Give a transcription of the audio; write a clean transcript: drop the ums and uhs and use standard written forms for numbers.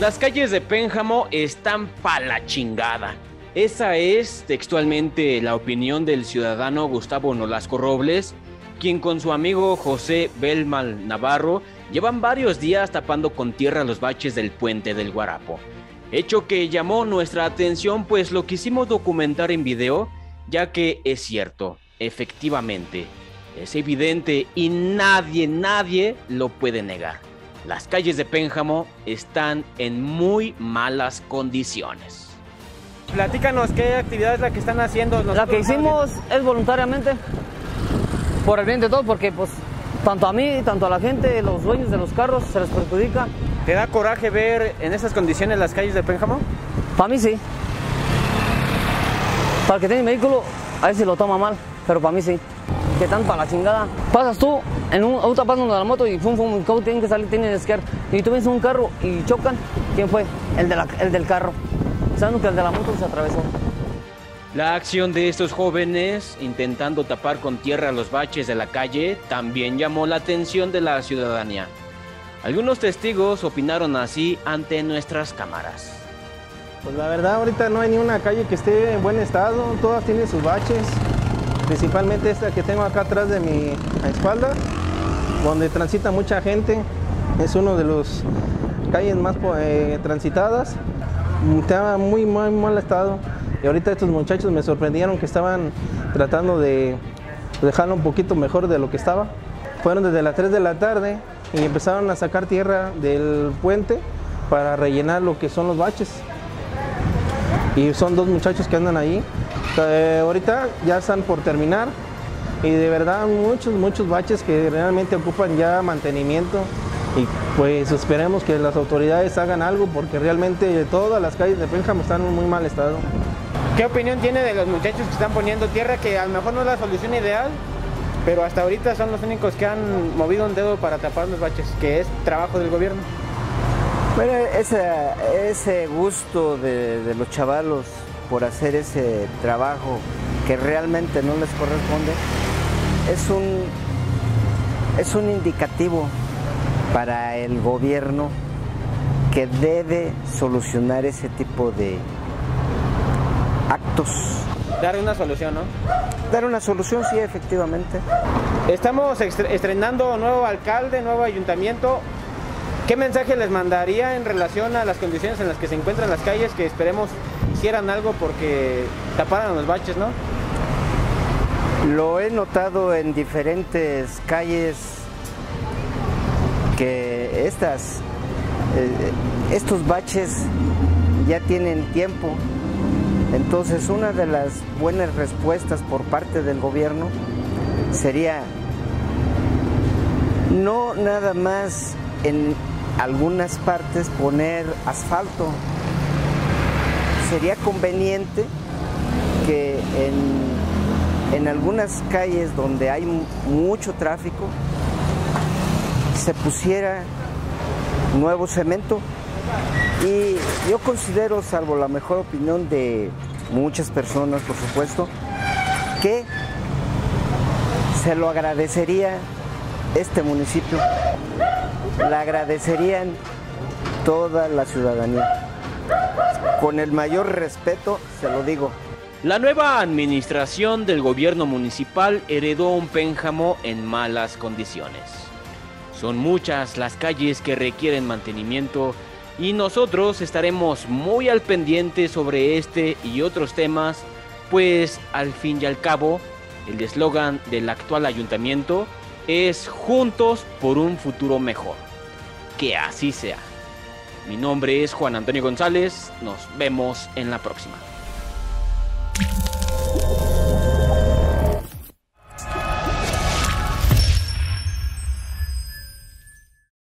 Las calles de Pénjamo están pa' la chingada. Esa es textualmente la opinión del ciudadano Gustavo Nolasco Robles, quien con su amigo José Belmal Navarro llevan varios días tapando con tierra los baches del puente del Guarapo. Hecho que llamó nuestra atención, pues lo quisimos documentar en video, ya que es cierto, efectivamente, es evidente y nadie lo puede negar. Las calles de Pénjamo están en muy malas condiciones. Platícanos qué actividad es la que están haciendo. La que hicimos es voluntariamente, por el bien de todos, porque pues tanto a mí, tanto a la gente, los dueños de los carros se les perjudica. ¿Te da coraje ver en esas condiciones las calles de Pénjamo? Para mí sí. Para el que tiene vehículo, a veces lo toma mal, pero para mí sí. Que tan para la chingada. Pasas tú en un auto pasando de la moto y fum, tienen que salir, tienen que esquiar. Y tú ves un carro y chocan. ¿Quién fue? El del carro. Sabiendo que el de la moto se atravesó. La acción de estos jóvenes intentando tapar con tierra los baches de la calle también llamó la atención de la ciudadanía. Algunos testigos opinaron así ante nuestras cámaras. Pues la verdad ahorita no hay ni una calle que esté en buen estado, todas tienen sus baches, principalmente esta que tengo acá atrás de mi espalda, donde transita mucha gente, es uno de los calles más transitadas, está muy mal estado. Y ahorita estos muchachos me sorprendieron que estaban tratando de dejarlo un poquito mejor de lo que estaba. Fueron desde las 3 de la tarde y empezaron a sacar tierra del puente para rellenar lo que son los baches. Y son dos muchachos que andan ahí. Ahorita ya están por terminar y de verdad muchos baches que realmente ocupan ya mantenimiento. Y pues esperemos que las autoridades hagan algo porque realmente todas las calles de Pénjamo están en muy mal estado. ¿Qué opinión tiene de los muchachos que están poniendo tierra? Que a lo mejor no es la solución ideal, pero hasta ahorita son los únicos que han movido un dedo para tapar los baches, que es trabajo del gobierno. Bueno, ese gusto de los chavalos por hacer ese trabajo que realmente no les corresponde es un indicativo para el gobierno que debe solucionar ese tipo de actos. Dar una solución, ¿no? Dar una solución, sí, efectivamente. Estamos estrenando nuevo alcalde, nuevo ayuntamiento. ¿Qué mensaje les mandaría en relación a las condiciones en las que se encuentran las calles? Que esperemos hicieran algo porque taparan los baches, ¿no? Lo he notado en diferentes calles que estos baches ya tienen tiempo. Entonces, una de las buenas respuestas por parte del gobierno sería no nada más en algunas partes poner asfalto. Sería conveniente que en algunas calles donde hay mucho tráfico se pusiera nuevo cemento. Y yo considero, salvo la mejor opinión de muchas personas, por supuesto, que se lo agradecería este municipio, le agradecerían toda la ciudadanía. Con el mayor respeto, se lo digo. La nueva administración del gobierno municipal heredó un Pénjamo en malas condiciones. Son muchas las calles que requieren mantenimiento y nosotros estaremos muy al pendiente sobre este y otros temas, pues al fin y al cabo, el eslogan del actual ayuntamiento es Juntos por un futuro mejor. Que así sea. Mi nombre es Juan Antonio González, nos vemos en la próxima.